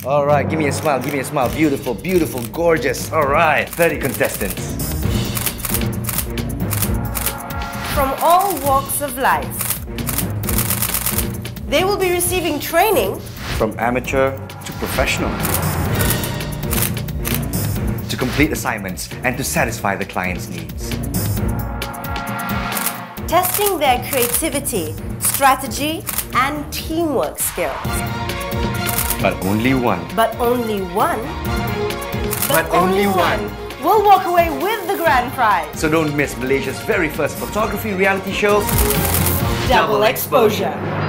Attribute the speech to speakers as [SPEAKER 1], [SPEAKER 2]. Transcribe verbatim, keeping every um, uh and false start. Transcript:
[SPEAKER 1] All right, give me a smile, give me a smile. Beautiful, beautiful, gorgeous. All right, thirty contestants.
[SPEAKER 2] From all walks of life. They will be receiving training
[SPEAKER 1] from amateur to professional, to complete assignments and to satisfy the client's needs.
[SPEAKER 2] Testing their creativity, strategy, and teamwork skills.
[SPEAKER 1] But only one.
[SPEAKER 2] But only one.
[SPEAKER 1] But, but only one.
[SPEAKER 2] one will walk away with the grand prize.
[SPEAKER 1] So don't miss Malaysia's very first photography reality show,
[SPEAKER 2] Double Exposure.